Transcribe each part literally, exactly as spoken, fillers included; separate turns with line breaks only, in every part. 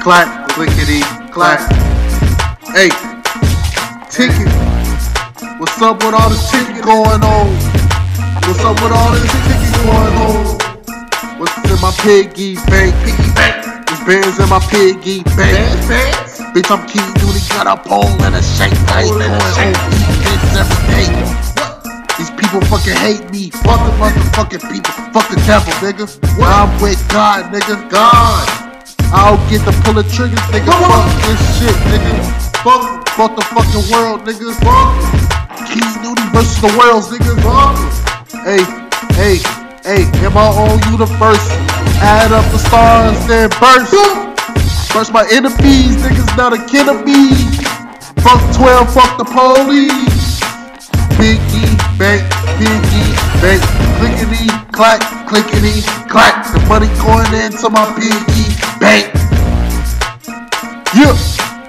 clack, clickety, clack. Hey, ticket. What's up with all this ticket going on? What's up with all this ticket going on? What's in my piggy bank? Piggy bank. There's bands in my piggy bank. Bands, bands. Bitch, I'm Key Duty, got a pole and a shake. I ain't going on defense every day. These people fucking hate me. Fuck the motherfucking people. Fuck the devil, nigga. I'm with God, nigga. God. I'll get the pull of triggers, nigga. Fuck this shit, nigga. Fuck, fuck the fucking world, nigga. Fuck. Key Duty versus the worlds, nigga. Fuck. Hey, hey, hey. In my own universe, add up the stars, then burst. Burst my enemies, niggas not a kid of me. Fuck twelve, fuck the police. Piggy bank, piggy bank, clickety clack, clickety clack. The money going into my piggy bank. Yeah,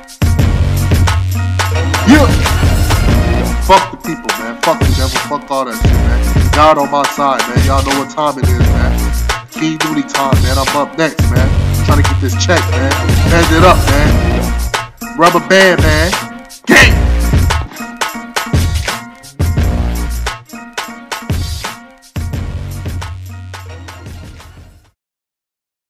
yeah. Fuck the people, man. Fuck the devil. Fuck all that shit, man. Y'all on my side, man. Y'all know what time it is, man. Key Duty time, man. I'm up next, man. Trying to get this check, man. Bend it up, man. Rubber band, man. Gang.